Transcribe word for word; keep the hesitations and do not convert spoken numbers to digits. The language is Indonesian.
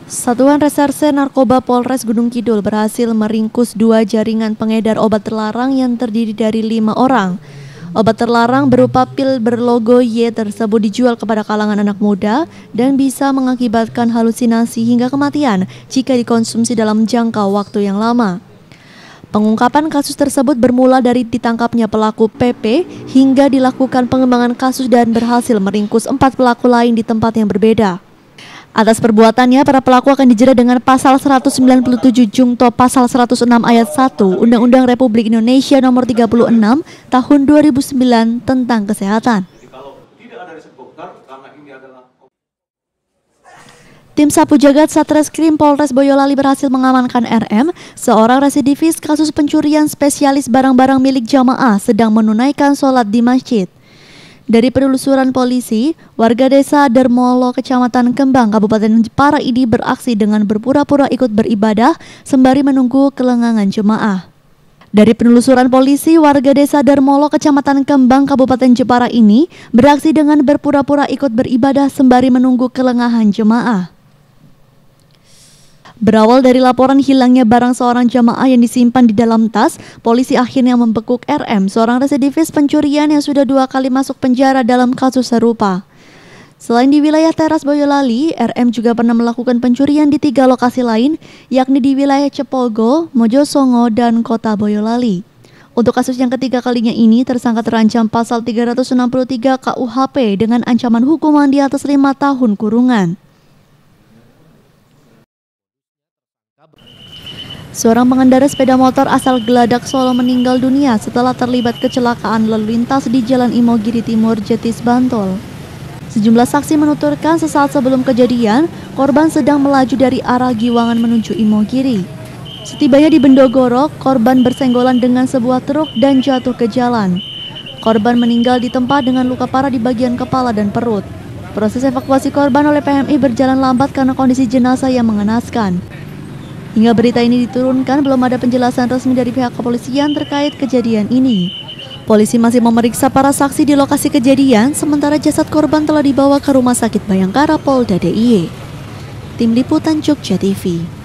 Satuan Reserse Narkoba Polres Gunung Kidul berhasil meringkus dua jaringan pengedar obat terlarang yang terdiri dari lima orang. Obat terlarang berupa pil berlogo Y tersebut dijual kepada kalangan anak muda dan bisa mengakibatkan halusinasi hingga kematian jika dikonsumsi dalam jangka waktu yang lama. Pengungkapan kasus tersebut bermula dari ditangkapnya pelaku P P hingga dilakukan pengembangan kasus dan berhasil meringkus empat pelaku lain di tempat yang berbeda. Atas perbuatannya, para pelaku akan dijerat dengan pasal seratus sembilan puluh tujuh Jungto pasal seratus enam ayat satu Undang-Undang Republik Indonesia nomor tiga puluh enam tahun dua ribu sembilan tentang kesehatan. Tim Sapu Jagat Satreskrim Polres Boyolali berhasil mengamankan R M, seorang residivis kasus pencurian spesialis barang-barang milik jamaah sedang menunaikan sholat di masjid. Dari penelusuran polisi, warga desa Dermolo, Kecamatan Kembang, Kabupaten Jepara ini beraksi dengan berpura-pura ikut beribadah sembari menunggu kelengangan jemaah. Dari penelusuran polisi, warga desa Dermolo, Kecamatan Kembang, Kabupaten Jepara ini beraksi dengan berpura-pura ikut beribadah sembari menunggu kelengahan jemaah. Berawal dari laporan hilangnya barang seorang jamaah yang disimpan di dalam tas, polisi akhirnya membekuk R M, seorang residivis pencurian yang sudah dua kali masuk penjara dalam kasus serupa. Selain di wilayah Teras Boyolali, R M juga pernah melakukan pencurian di tiga lokasi lain, yakni di wilayah Cepolgo, Mojosongo, dan Kota Boyolali. Untuk kasus yang ketiga kalinya ini, tersangka terancam pasal tiga ratus enam puluh tiga K U H P dengan ancaman hukuman di atas lima tahun kurungan. Seorang pengendara sepeda motor asal Geladak, Solo meninggal dunia setelah terlibat kecelakaan lalu lintas di Jalan Imogiri Timur, Jetis, Bantul. Sejumlah saksi menuturkan sesaat sebelum kejadian, korban sedang melaju dari arah Giwangan menuju Imogiri. Setibanya di Bendogoro, korban bersenggolan dengan sebuah truk dan jatuh ke jalan. Korban meninggal di tempat dengan luka parah di bagian kepala dan perut. Proses evakuasi korban oleh P M I berjalan lambat karena kondisi jenazah yang mengenaskan. Hingga berita ini diturunkan, belum ada penjelasan resmi dari pihak kepolisian terkait kejadian ini. Polisi masih memeriksa para saksi di lokasi kejadian, sementara jasad korban telah dibawa ke Rumah Sakit Bayangkara Polda D I Y. Tim Liputan Jogja T V.